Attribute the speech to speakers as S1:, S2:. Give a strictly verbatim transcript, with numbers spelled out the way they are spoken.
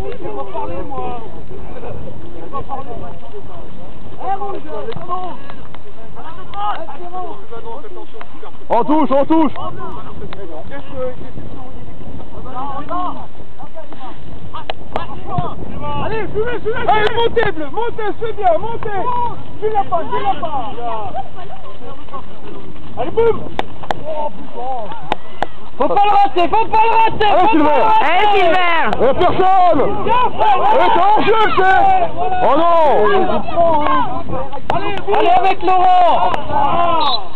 S1: Je vais pas parler, moi. Je vais pas parler. Eh, rouge, c'est bon.
S2: On touche, on touche.
S1: Allez, fumez, fumez.
S2: Allez, montez, bleu, montez, c'est bien, montez.
S1: File la part, file la part.
S2: Allez, boum.
S1: Oh, putain.
S3: Faut pas le rater, faut pas le rater.
S2: Allez,
S3: faut
S2: Sylvain.
S3: pas le rater.
S4: Allez, Sylvain.
S2: Et personne. Et t'es en jeu, c'est. Oh non.
S1: Allez,
S3: Allez avec Laurent.
S1: Ah.